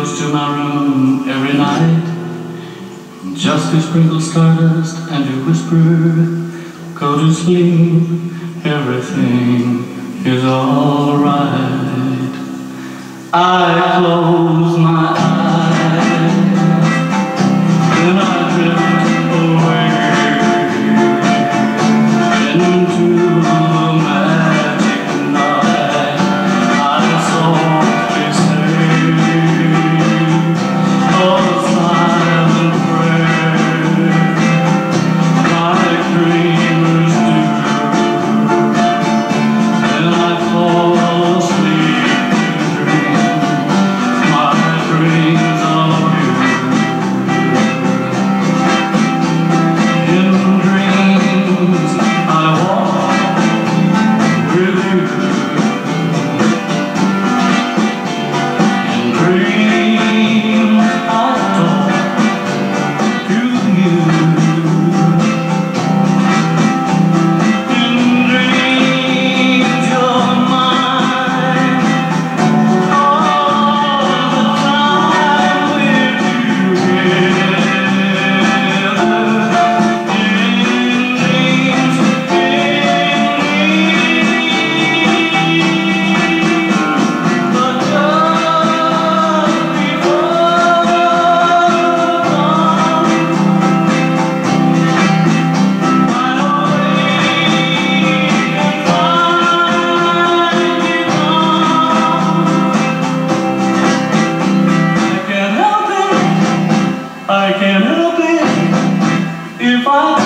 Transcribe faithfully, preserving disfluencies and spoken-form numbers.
goes to my room every night just to sprinkle stardust and to whisper, go to sleep, everything is alright. I close my eyes and I drift away into the magic night. I softly say a silent prayer like dreamers do, and I fall asleep to dream my dreams of you. In dreams I walk with you. In dreams I talk to you. In dreams you're mine all the time we're together. In dreams, in dreams, but just before dawn, find a way and find it all. I can't help it, I can't help it if I